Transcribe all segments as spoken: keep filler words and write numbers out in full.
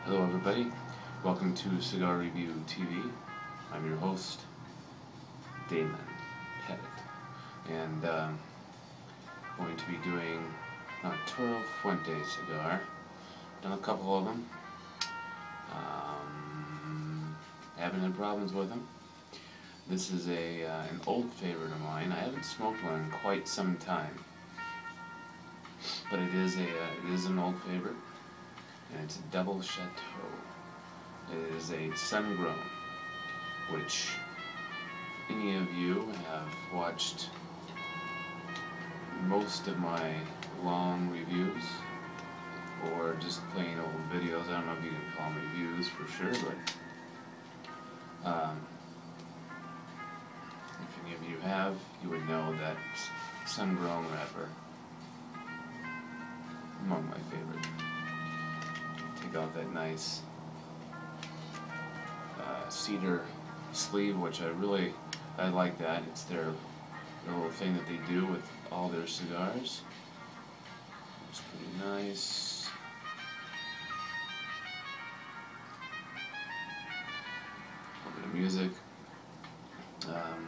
Hello everybody, welcome to Cigar Review T V. I'm your host, Damon Pettit, and um, going to be doing Arturo Fuente cigar. Done a couple of them. Um, haven't had problems with them. This is a uh, an old favorite of mine. I haven't smoked one in quite some time, but it is a uh, it is an old favorite, and it's a Double Chateau. It is a sun-grown, which any of you have watched most of my long reviews, or just plain old videos. I don't know if you can call them reviews for sure, but um, if any of you have, you would know that sun-grown wrapper, among my favorite. Take out that nice uh, cedar sleeve, which I really, I like that. It's their, their little thing that they do with all their cigars. It's pretty nice. A little bit of music. Um,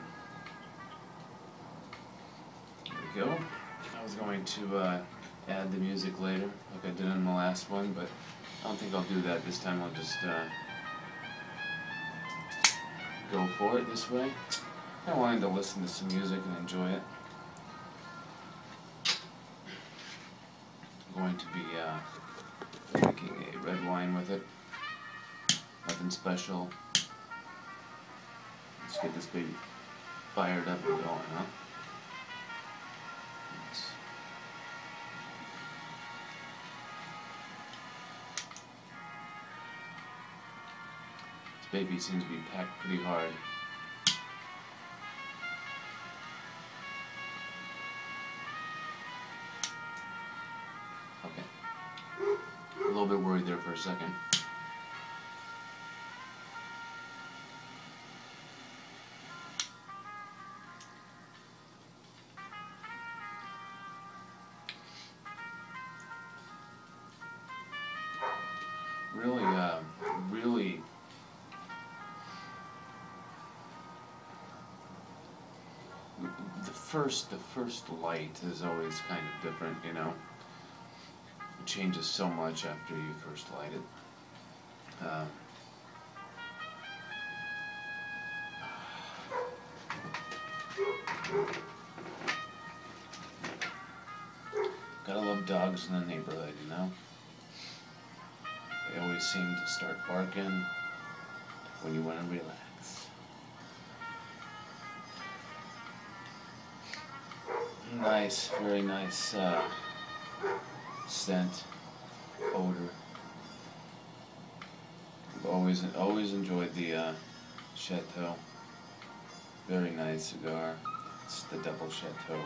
there we go. I was going to uh, add the music later, like I did in the last one, but I don't think I'll do that this time. I'll just uh, go for it this way. I wanted to listen to some music and enjoy it. I'm going to be uh, drinking a red wine with it. Nothing special. Let's get this baby fired up and going, huh? Let's This baby seems to be packed pretty hard. Okay. A little bit worried there for a second. Really, uh, really the first, the first light is always kind of different, you know. It changes so much after you first light it. Um, gotta love dogs in the neighborhood, you know. They always seem to start barking when you want to relax. Nice, very nice uh, scent, odor. I've always, always enjoyed the uh, Chateau. Very nice cigar. It's the Double Chateau.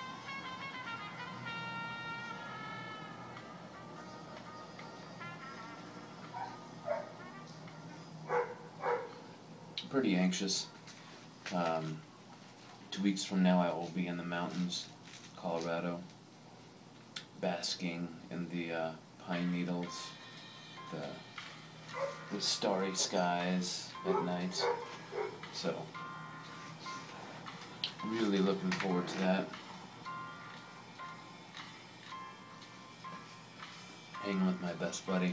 Pretty anxious. Um, two weeks from now I will be in the mountains, Colorado, basking in the uh, pine needles, the, the starry skies at night. So, really looking forward to that. Hanging with my best buddy.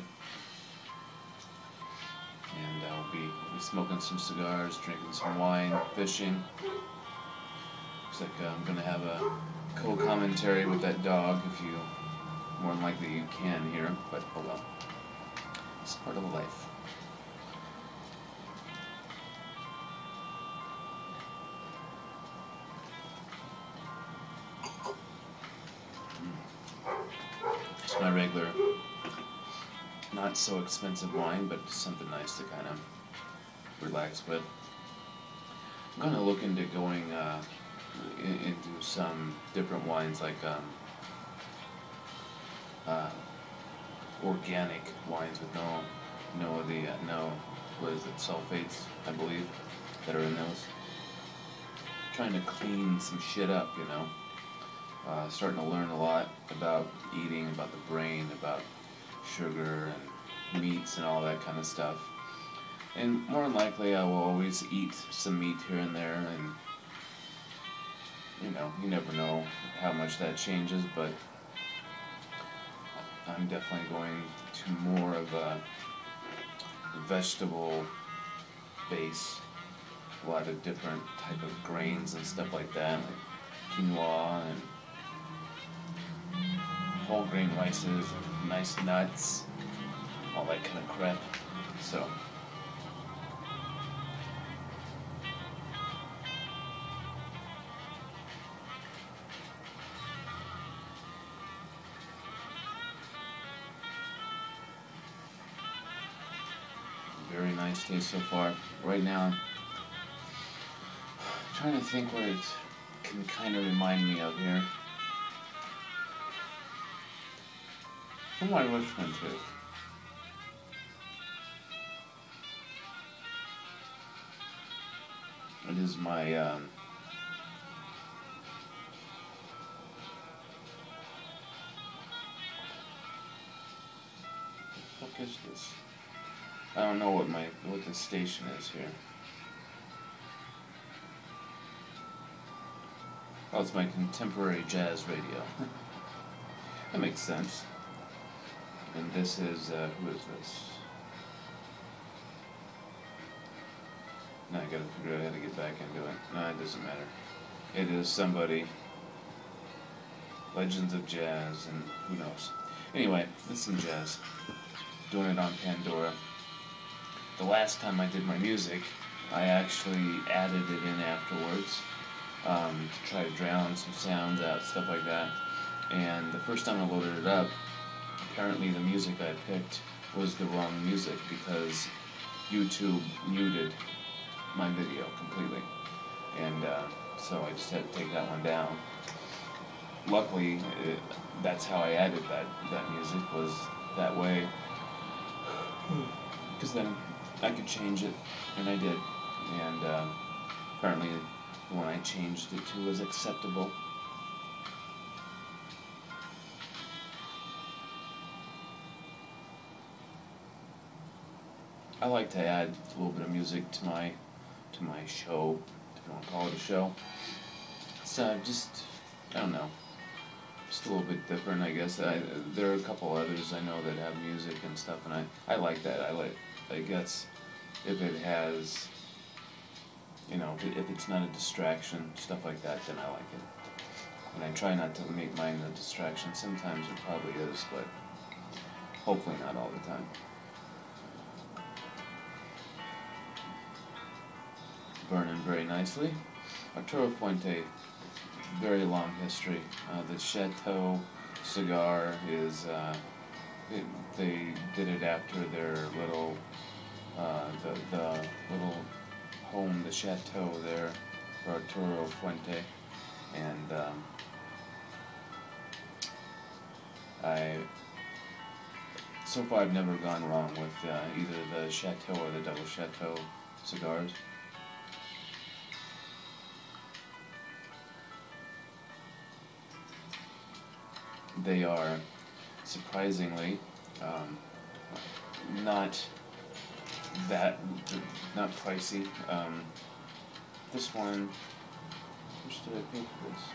And I'll be, be smoking some cigars, drinking some wine, fishing. Looks like uh, I'm going to have a co-commentary with that dog, if you, more than likely you can hear, but oh well. It's part of life. It's my regular, not so expensive wine, but something nice to kind of relax with. I'm going to look into going uh, in, into some different wines, like um, uh, organic wines with no, no of the uh, no, what is it, sulfates, I believe, that are in those. Trying to clean some shit up, you know. Uh, starting to learn a lot about eating, about the brain, about sugar and meats and all that kind of stuff. And more than likely, I will always eat some meat here and there, and you know, you never know how much that changes, but I'm definitely going to more of a vegetable base, a lot of different type of grains and stuff like that, like quinoa and whole grain rices and nice nuts, all that kind of crap. So very nice taste so far. Right now, I'm trying to think what it can kind of remind me of here. What am I listening to? It is my, um, what the fuck is this? I don't know what my, what the station is here. Oh, it's my contemporary jazz radio. That makes sense. And this is, uh, who is this? Now I gotta figure out how to get back into it. No, it doesn't matter. It is somebody. Legends of Jazz, and who knows. Anyway, this is some jazz. Doing it on Pandora. The last time I did my music, I actually added it in afterwards um, to try to drown some sounds out, stuff like that. And the first time I loaded it up, apparently the music I picked was the wrong music because YouTube muted my video completely. And uh, so I just had to take that one down. Luckily, it, that's how I added that, that music, was that way. Because then I could change it, and I did. And uh, apparently the one I changed it to was acceptable. I like to add a little bit of music to my to my show, if you want to call it a show. So just, I don't know, just a little bit different, I guess. I, there are a couple others I know that have music and stuff, and I, I like that. I like, I guess, if it has, you know, if, it, if it's not a distraction, stuff like that, then I like it. And I try not to make mine a distraction. Sometimes it probably is, but hopefully not all the time. Burning very nicely. Arturo Fuente, very long history. Uh, the Chateau cigar is, uh, it, they did it after their little, uh, the, the little home, the chateau there for Arturo Fuente. And um, I, so far I've never gone wrong with uh, either the Chateau or the Double Chateau cigars. They are surprisingly um, not that, not pricey. Um, this one, how much did I pay for this?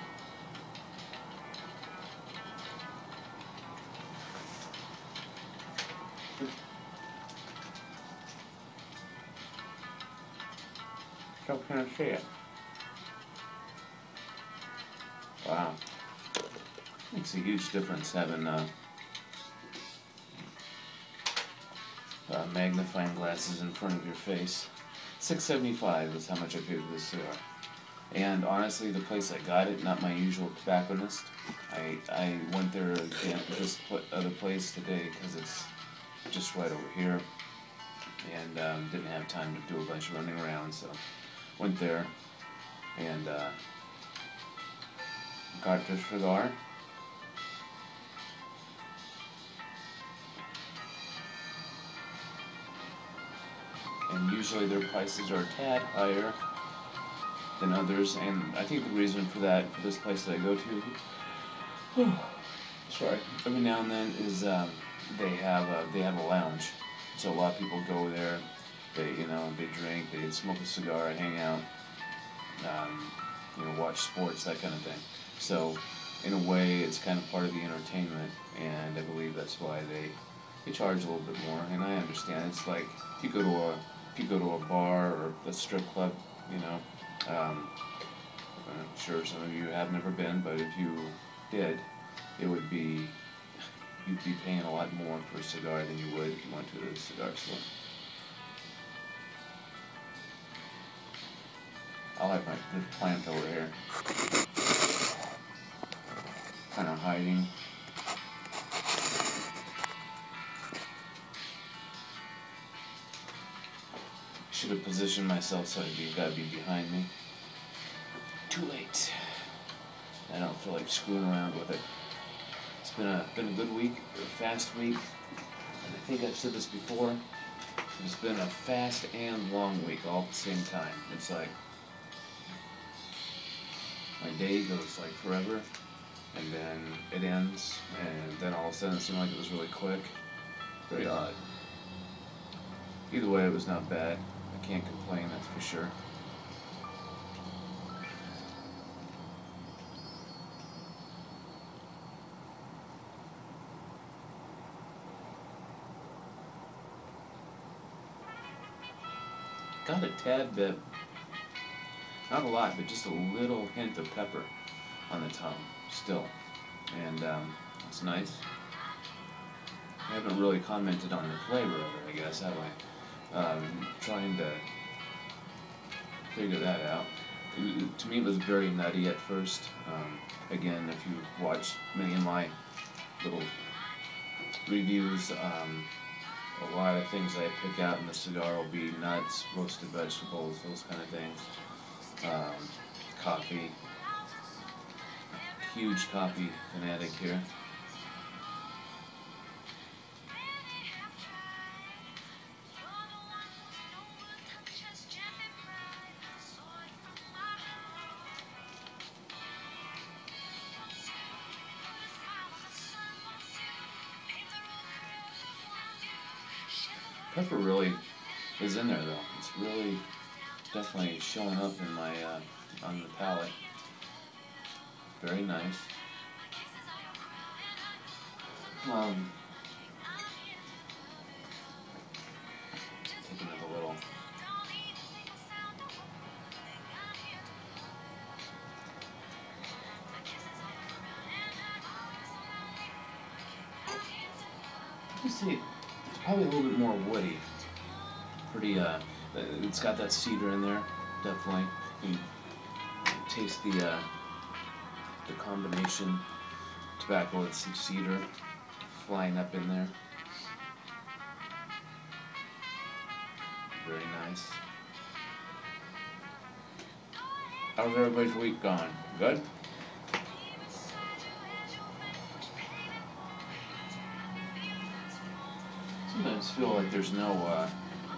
How can I say it? Wow. Makes a huge difference having uh, uh, magnifying glasses in front of your face. six seventy-five is how much I paid for this cigar. And honestly, the place I got it, not my usual tobacconist. I I went there again, this pl other place today because it's just right over here, and um, didn't have time to do a bunch of running around, so went there and uh, got this cigar. And usually their prices are a tad higher than others, and I think the reason for that, for this place that I go to, sorry, every now and then is um, they have a, they have a lounge, So a lot of people go there, they, you know, they drink, they smoke a cigar, hang out, um, you know, watch sports, that kind of thing. So, in a way, it's kind of part of the entertainment, and I believe that's why they they charge a little bit more. And I understand. It's like if you go to a if you go to a bar or a strip club, you know, um, I'm sure some of you have never been, but if you did, it would be you'd be paying a lot more for a cigar than you would if you went to a cigar store. I like my this plant over here. Kind of hiding. Should have positioned myself so it'd be gotta be behind me. Too late. I don't feel like screwing around with it. It's been a been a good week, a fast week, and I think I've said this before. It's been a fast and long week all at the same time. It's like my day goes like forever, and then it ends, and then all of a sudden it seemed like it was really quick. Very odd. Either way, it was not bad. I can't complain, that's for sure. Got a tad bit, not a lot, but just a little hint of pepper on the tongue still, and um, it's nice. I haven't really commented on the flavor of it, I guess, have I? Um, trying to figure that out. It, it, to me, it was very nutty at first. Um, again, if you watch many of my little reviews, um, a lot of things I pick out in the cigar will be nuts, roasted vegetables, those kind of things. Um, coffee. Huge coffee fanatic here. Pepper really is in there though. It's really definitely showing up in my uh, on the palate. Very nice. Um, taking it a little. Let me see. It's probably a little bit more woody. Pretty. Uh, it's got that cedar in there, definitely. You taste the uh, the combination tobacco with some cedar flying up in there. Very nice. How's everybody's week gone? Good? Sometimes feel like there's no, uh,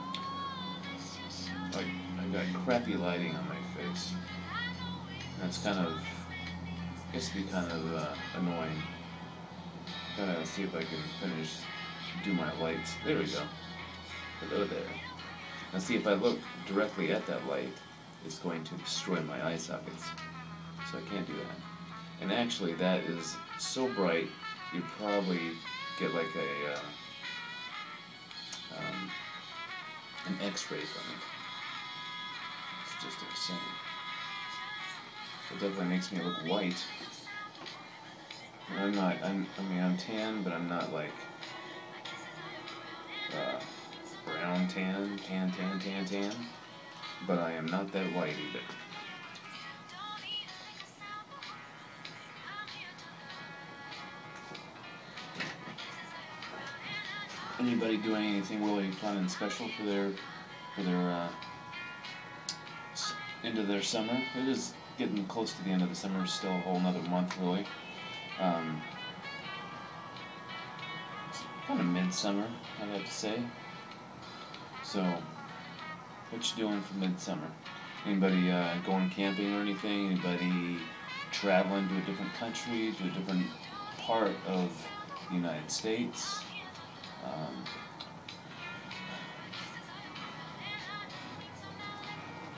like, I've got crappy lighting on my face. That's kind of, I guess it'd be kind of uh, annoying. Gotta see if I can finish, do my lights. There we go. Hello there. Now see, if I look directly at that light, it's going to destroy my eye sockets. So I can't do that. And actually, that is so bright, you'd probably get like a, uh, um, an X-ray from it. It's just insane. It definitely makes me look white. And I'm not, I'm, I mean, I'm tan, but I'm not like, uh, brown tan, tan, tan, tan, tan. But I am not that white either. Anybody doing anything really fun and special for their, for their, uh, end of their summer? It is getting close to the end of the summer, still a whole another month really. Um, kind of midsummer, I'd have to say. So, what you doing for midsummer? Anybody uh, going camping or anything? Anybody traveling to a different country, to a different part of the United States? Um,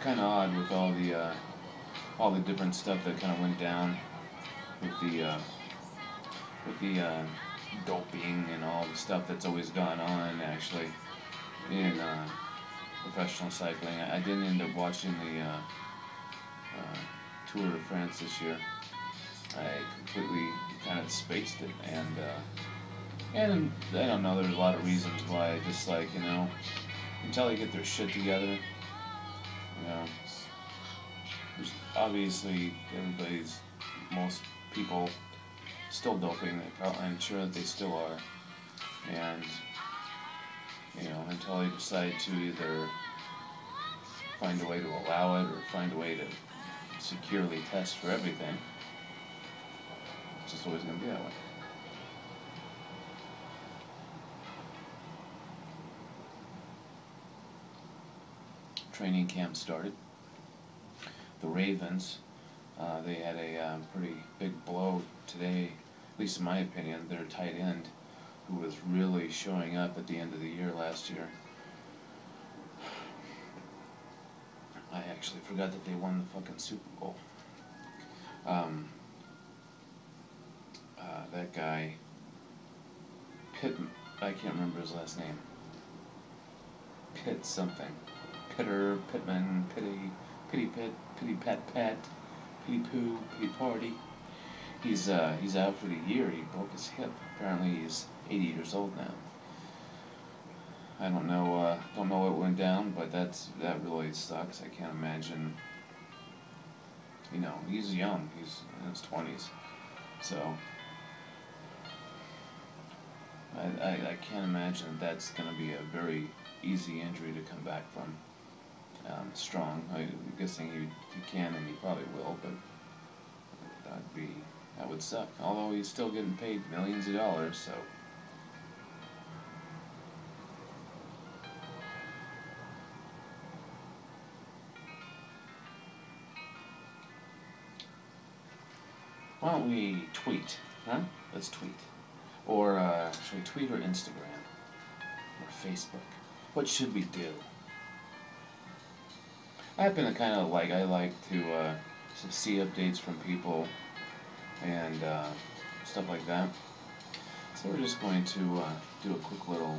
kind of odd with all the uh, all the different stuff that kind of went down with the uh, with the uh, doping and all the stuff that's always gone on actually in uh, professional cycling. I, I didn't end up watching the uh, uh, Tour de France this year. I completely kind of spaced it, and uh, and I don't know. There's a lot of reasons why. I just like you know, until they get their shit together, you know. There's obviously everybody's, most people, still doping. I'm sure that they still are, and you know, until they decide to either find a way to allow it or find a way to securely test for everything. It's just always going to be that way. Training camp started. The Ravens, uh, they had a uh, pretty big blow today, at least in my opinion. Their tight end, who was really showing up at the end of the year last year. I actually forgot that they won the fucking Super Bowl. Um, uh, that guy, Pitt, I can't remember his last name. Pitt something. Pitter, Pittman, Pitty, Pitty Pitt, Pitty Pat Pat, Pitty Poo, Pitty Party. He's uh he's out for the year. He broke his hip. Apparently he's eighty years old now. I don't know uh don't know what went down, but that's that really sucks. I can't imagine. You know, he's young. He's in his twenties, so I, I I can't imagine that that's gonna be a very easy injury to come back from. Um, strong. I'm guessing he he can and he probably will, but that'd be that would suck. Although he's still getting paid millions of dollars, so. Why don't we tweet, huh? Let's tweet. Or, uh, should we tweet or Instagram? Or Facebook? What should we do? I happen to kind of like, I like to, uh, see updates from people and, uh, stuff like that. So we're just going to, uh, do a quick little,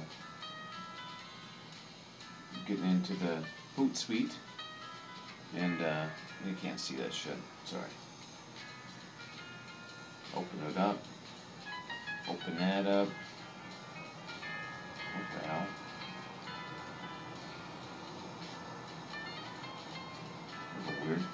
getting into the Hootsuite. And, uh, you can't see that shit, sorry. Open it up. Open that up. What the hell? A little weird.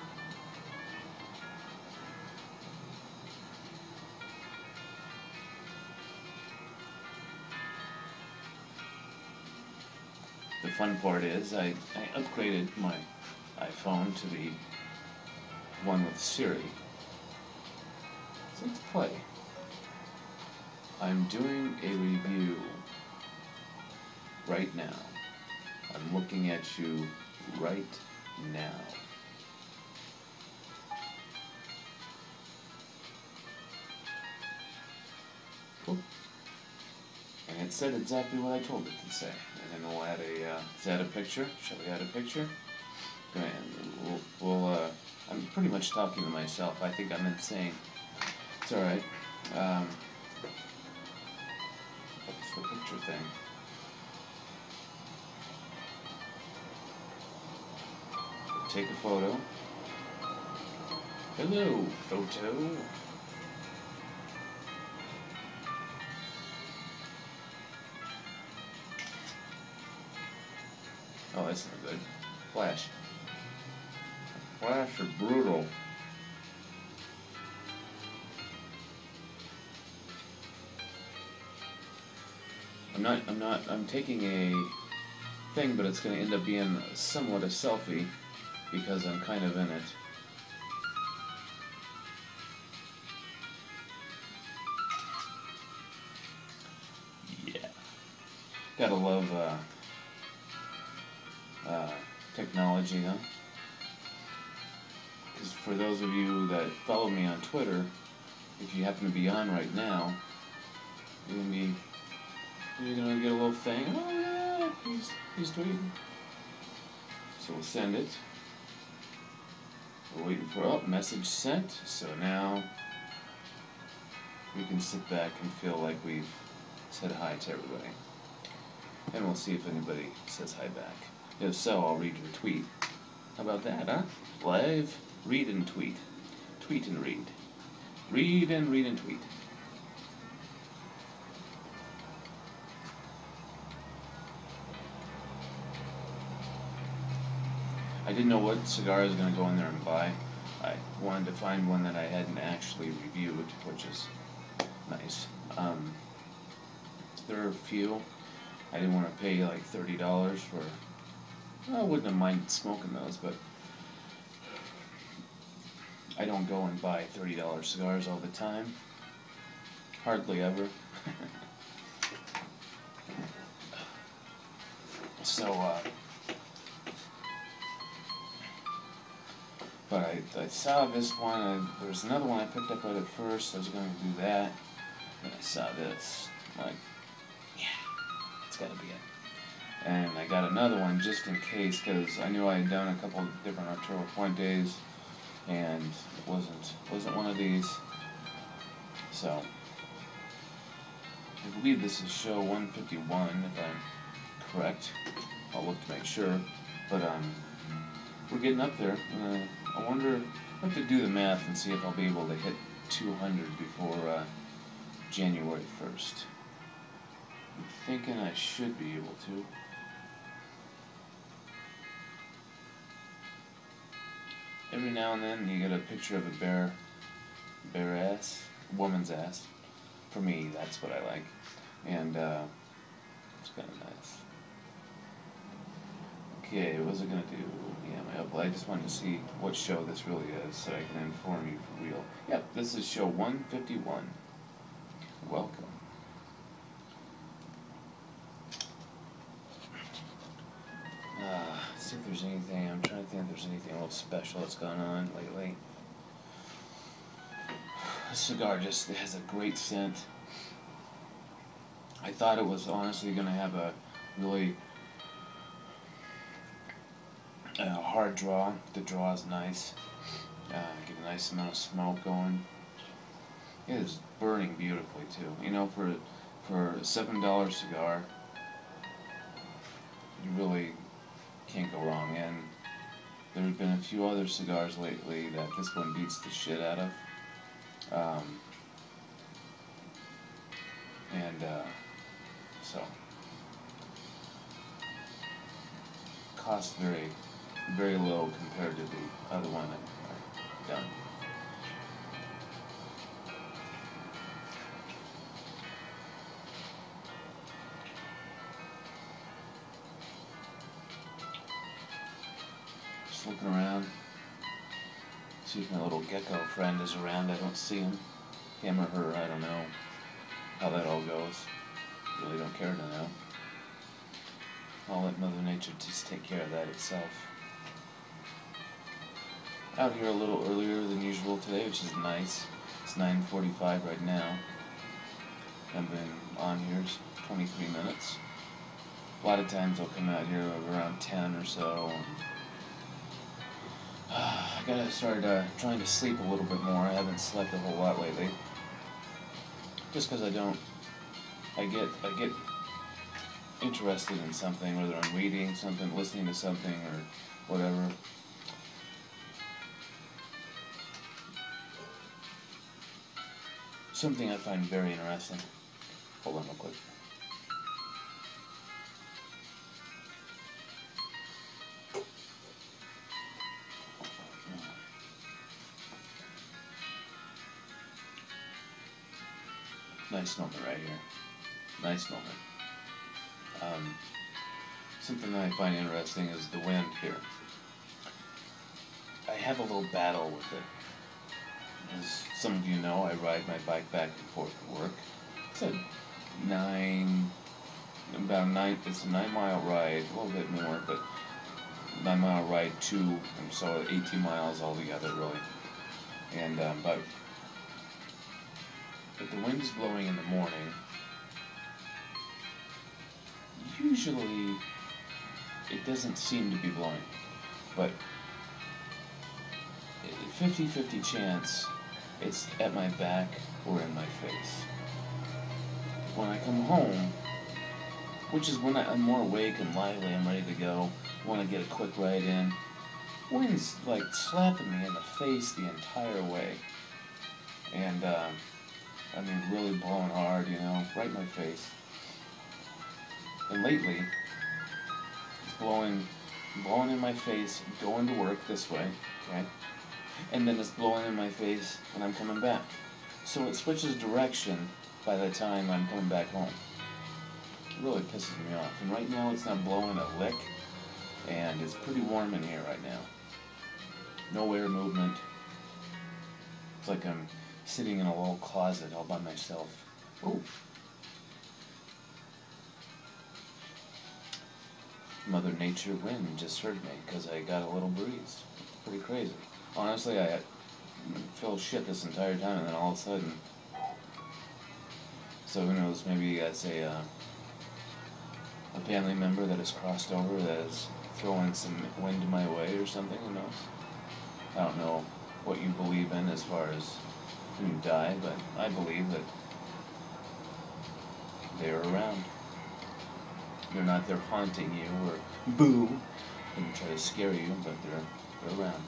The fun part is I, I upgraded my iPhone to the one with Siri. So let's play. I'm doing a review right now. I'm looking at you right now. Cool. And it said exactly what I told it to say. And then we'll add a, uh, let's add a picture. Shall we add a picture? And we'll, we'll uh, I'm pretty much talking to myself. I think I'm insane. It's alright. Um, what's the picture thing? Take a photo. Hello, photo. Oh, that's not good. Flash. Flash are brutal. I'm not, I'm not, I'm taking a thing, but it's going to end up being somewhat a selfie because I'm kind of in it. Yeah. Gotta love, uh, uh, technology, huh? Because for those of you that follow me on Twitter, if you happen to be on right now, you're gonna be, you're gonna get a little thing. Oh yeah, he's he's tweeting. So we'll send it. We're waiting for, oh, message sent, so now we can sit back and feel like we've said hi to everybody. And we'll see if anybody says hi back. If so, I'll read your tweet. How about that, huh? Live, read and tweet. Tweet and read. Read and read and tweet. I didn't know what cigar I was going to go in there and buy. I wanted to find one that I hadn't actually reviewed, which is nice. Um, there are a few. I didn't want to pay like thirty dollars for... Well, I wouldn't have minded smoking those, but I don't go and buy thirty dollar cigars all the time. Hardly ever. So, uh... But I, I saw this one, I, there was another one I picked up right at first, I was going to do that, and I saw this, I'm like, yeah, it's got to be it. And I got another one just in case, because I knew I had done a couple of different Arturo Fuentes, and it wasn't, wasn't one of these, so, I believe this is show one fifty-one, if I'm correct. I'll look to make sure, but um, we're getting up there. Uh, I wonder, I have to do the math and see if I'll be able to hit two hundred before uh, January first. I'm thinking I should be able to. Every now and then you get a picture of a bare, bare ass, woman's ass. For me, that's what I like. And uh, it's kind of nice. Okay, what was I going to do? Yeah, my upload. I just wanted to see what show this really is so I can inform you for real. Yep, this is show one fifty-one. Welcome. Uh, see if there's anything, I'm trying to think if there's anything a little special that's gone on lately. This cigar just has a great scent. I thought it was honestly going to have a really uh, hard draw. The draw is nice. Uh, get a nice amount of smoke going. It is burning beautifully too. You know, for for a seven dollar cigar, you really can't go wrong. And there have been a few other cigars lately that this one beats the shit out of. Um, and uh, so cost very, very low compared to the other one that I've done. Just looking around, see if my little gecko friend is around. I don't see him. Him or her, I don't know how that all goes. Really don't care to know. I'll let Mother Nature just take care of that itself. Out here a little earlier than usual today, which is nice. It's nine forty-five right now. I've been on here twenty-three minutes. A lot of times I'll come out here around ten or so. Uh, I gotta start uh, trying to sleep a little bit more. I haven't slept a whole lot lately. Just because I don't, I get, I get interested in something, whether I'm reading something, listening to something, or whatever. Something I find very interesting. Hold on real quick. Nice moment right here. Nice moment. Um, something that I find interesting is the wind here. I have a little battle with it. As some of you know, I ride my bike back and forth to work. It's a nine, about nine, it's a nine mile ride, a little bit more, but nine mile ride to, and so eighteen miles altogether really. And, um, but If the wind is blowing in the morning, usually it doesn't seem to be blowing, but fifty fifty chance it's at my back or in my face. When I come home, which is when I, I'm more awake and lively, I'm ready to go, want to get a quick ride in, wind's like slapping me in the face the entire way. And, uh, I mean, really blowing hard, you know, right in my face. And lately, it's blowing, blowing in my face going to work this way, okay? And then it's blowing in my face when I'm coming back. So it switches direction by the time I'm coming back home. It really pisses me off. And right now it's not blowing a lick, and it's pretty warm in here right now. No air movement. It's like I'm sitting in a little closet all by myself. Ooh. Mother Nature wind just hurt me because I got a little breeze. Pretty crazy. Honestly, I feel shit this entire time, and then all of a sudden, so who knows, maybe that's a, uh, a family member that has crossed over that is throwing some wind my way or something, who knows. I don't know what you believe in as far as when you die, but I believe that they're around. They're not there haunting you or boo and try to scare you, but they're, they're around.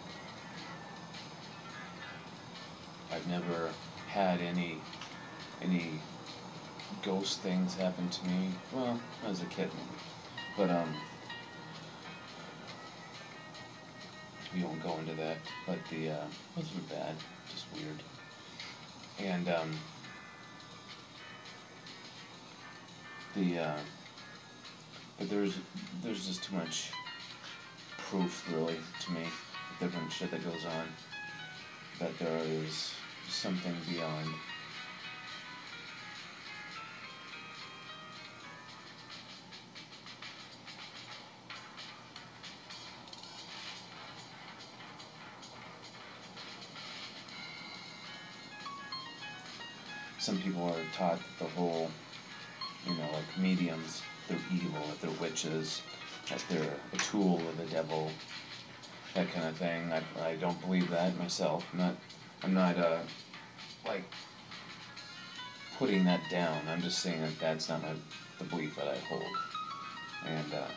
I've never had any any ghost things happen to me. Well, as a kid maybe. But um we won't go into that. But the uh those were bad, just weird. And um the uh but there's there's just too much proof really to me, different shit that goes on, that there is something beyond. Some people are taught that the whole, you know, like mediums, they're evil, that they're witches, that they're a tool of the devil, that kind of thing. I, I don't believe that myself. I'm not, I'm not, uh, like, putting that down. I'm just saying that that's not my, the belief that I hold. And, uh,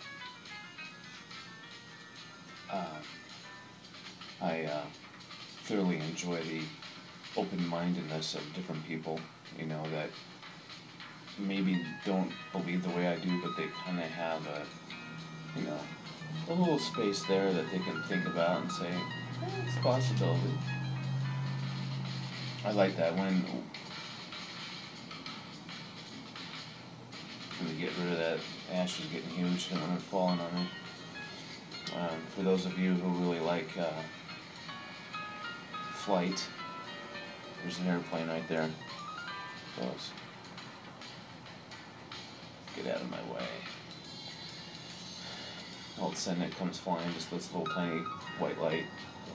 uh, I, uh, thoroughly enjoy the open-mindedness of different people, you know, that maybe don't believe the way I do, but they kind of have a, you know, a little space there that they can think about and say, eh, it's a possibility. I like that. When Let me get rid of that. Ash was getting huge. Didn't want it falling on me. Um, for those of you who really like uh, flight, there's an airplane right there. Close. Get out of my way. All of a sudden it comes flying, just this little tiny white light.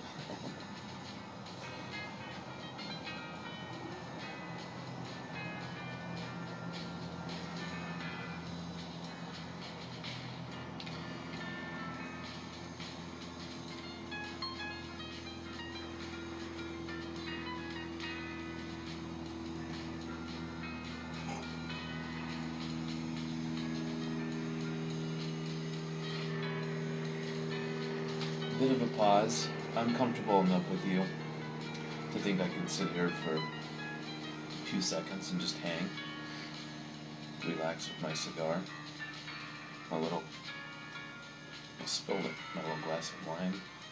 Bit of a pause. I'm comfortable enough with you to think I can sit here for a few seconds and just hang, relax with my cigar, my little, I spilled it, my little glass of wine,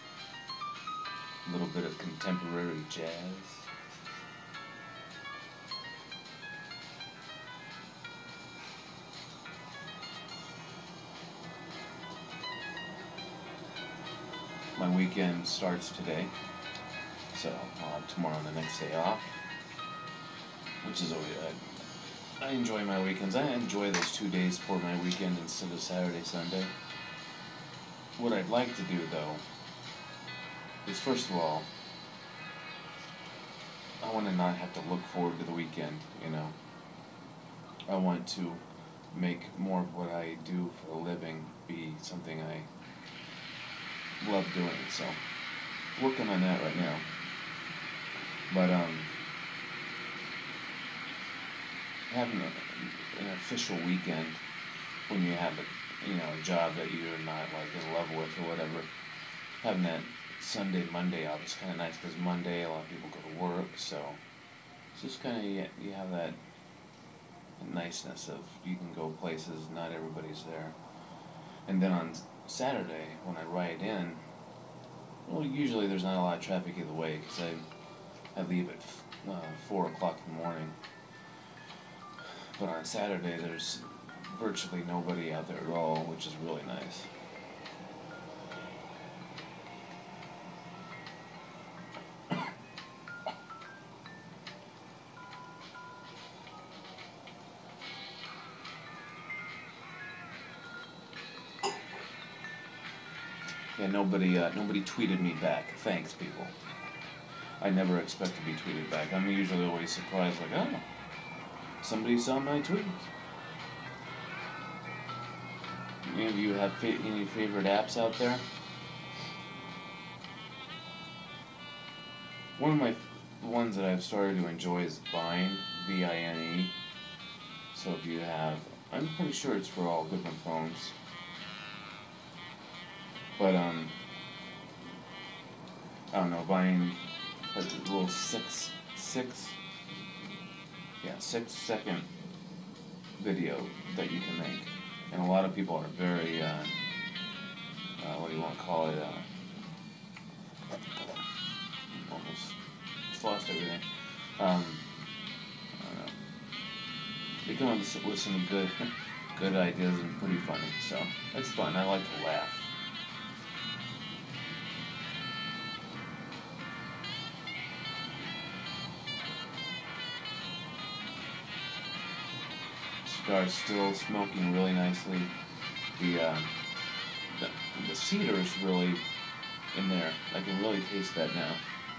a little bit of contemporary jazz. My weekend starts today, so I'll have tomorrow and the next day off, which is always, I, I enjoy my weekends. I enjoy those two days for my weekend instead of Saturday, Sunday. What I'd like to do, though, is first of all, I want to not have to look forward to the weekend, you know. I want to make more of what I do for a living be something I love doing, so working on that right now. But um, having a, an official weekend when you have a you know a job that you're not like in love with or whatever, having that Sunday Monday off is kind of nice because Monday a lot of people go to work, so it's just kind of you, you have that niceness of you can go places, not everybody's there. And then on Saturday when I ride in, well, usually there's not a lot of traffic either way because I I leave at uh, four o'clock in the morning. But on Saturday there's virtually nobody out there at all, which is really nice. Yeah, nobody uh, nobody tweeted me back. Thanks, people. I never expect to be tweeted back. I'm usually always surprised, like, oh, somebody saw my tweet. Any of you have fa any favorite apps out there? One of my f ones that I've started to enjoy is Vine, V I N E. So if you have, I'm pretty sure it's for all different phones. But, um, I don't know, Vine has a little six, six, yeah, six second video that you can make. And a lot of people are very, uh, uh, what do you want to call it, uh, almost, it's lost everything. Um, I don't know. They come up with some good, good ideas and pretty funny, so it's fun. I like to laugh. Cigar still smoking really nicely. The, uh, the the cedar is really in there. I can really taste that now.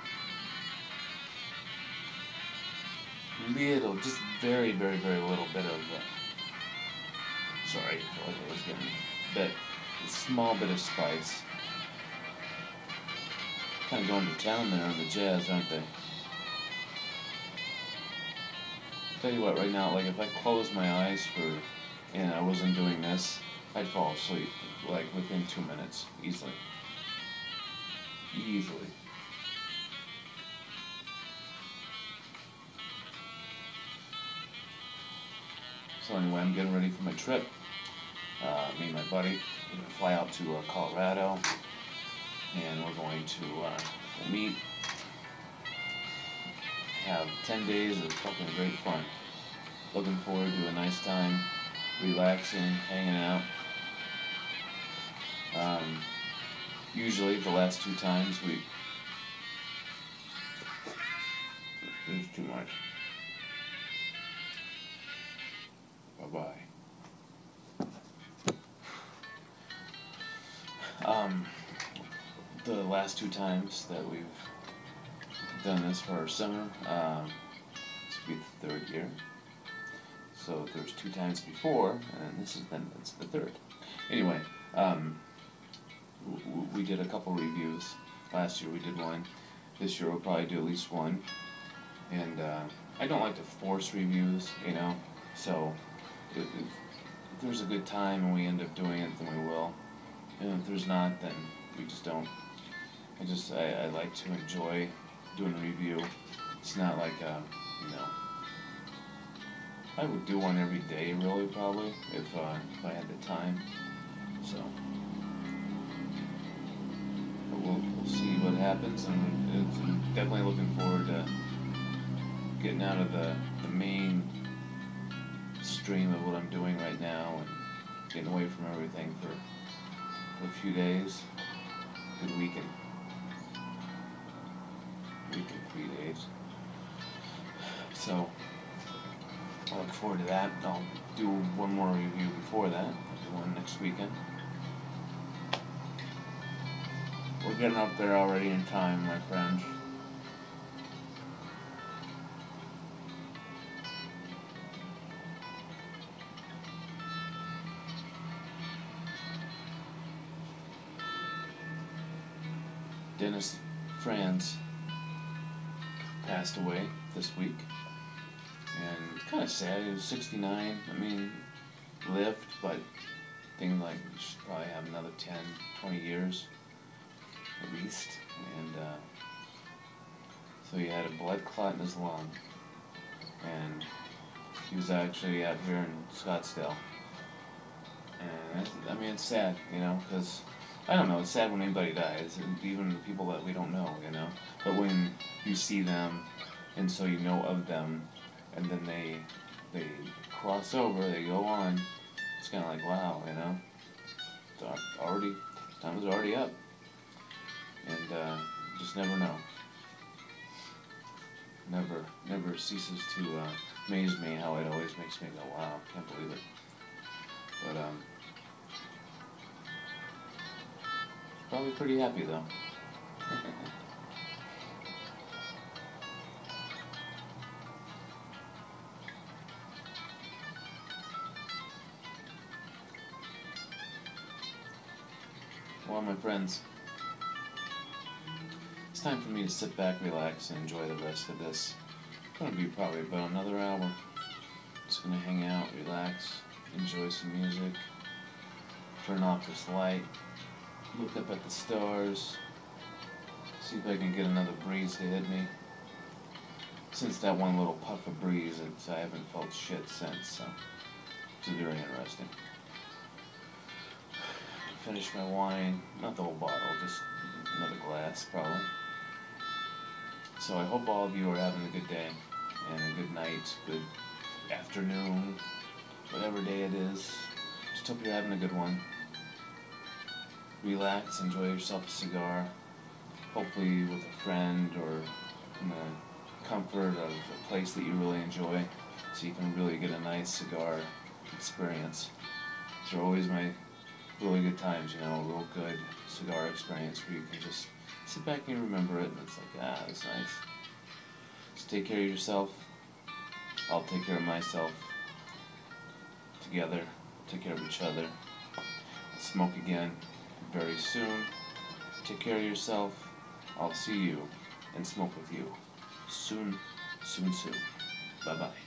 Little, just very, very, very little bit of. Uh, sorry, I feel like I was getting bit. A small bit of spice. Kind of going to town there on the jazz, aren't they? Tell you what, right now, like if I closed my eyes for, and I wasn't doing this, I'd fall asleep, like within two minutes, easily. Easily. So anyway, I'm getting ready for my trip. Uh, me and my buddy, we're gonna fly out to uh, Colorado, and we're going to uh, meet. Have ten days of fucking great fun. Looking forward to a nice time, relaxing, hanging out. Um, usually the last two times we, there's too much. Bye bye. Um, the last two times that we've done this for our summer, um, this will be the third year. So there's two times before, and this is then it's the third. Anyway, um, w we did a couple reviews. Last year we did one. This year we'll probably do at least one. And uh, I don't like to force reviews, you know. So if, if, if there's a good time and we end up doing it, then we will. And if there's not, then we just don't. I just I, I like to enjoy doing a review. It's not like uh, you know. I would do one every day, really, probably, if uh, if I had the time. So, but we'll we'll see what happens, and it's, I'm definitely looking forward to getting out of the the main stream of what I'm doing right now and getting away from everything for for a few days. Good weekend. Week and three days. So. I look forward to that. I'll do one more review before that. I'll do one next weekend. We're getting up there already in time, my friends. Dennis Franz passed away this week, and kind of sad. He was sixty-nine. I mean, lived, but things like he should probably have another ten, twenty years at least. And uh, so he had a blood clot in his lung, and he was actually out here in Scottsdale. And it's, I mean, it's sad, you know, because I don't know. It's sad when anybody dies, and even the people that we don't know, you know. But when you see them, and so you know of them, and then they they cross over, they go on. It's kind of like, wow, you know. It's al- already time is already up, and uh, you just never know. Never, never ceases to uh, amaze me how it always makes me go, wow, can't believe it. But um, probably pretty happy though. Well, my friends, it's time for me to sit back, relax, and enjoy the rest of this. It's going to be probably about another hour. Just going to hang out, relax, enjoy some music, turn off this light, look up at the stars, see if I can get another breeze to hit me. Since that one little puff of breeze, it's, I haven't felt shit since, so it's very interesting. Finish my wine, not the whole bottle, just another glass probably. So I hope all of you are having a good day, and a good night, good afternoon, whatever day it is. Just hope you're having a good one. Relax, enjoy yourself a cigar, hopefully with a friend or in the comfort of a place that you really enjoy, so you can really get a nice cigar experience. These are always my really good times, you know, a real good cigar experience where you can just sit back and remember it, and it's like, ah, that's nice. Just take care of yourself. I'll take care of myself. Together, take care of each other. I'll smoke again very soon. Take care of yourself. I'll see you and smoke with you soon, soon, soon. Bye-bye.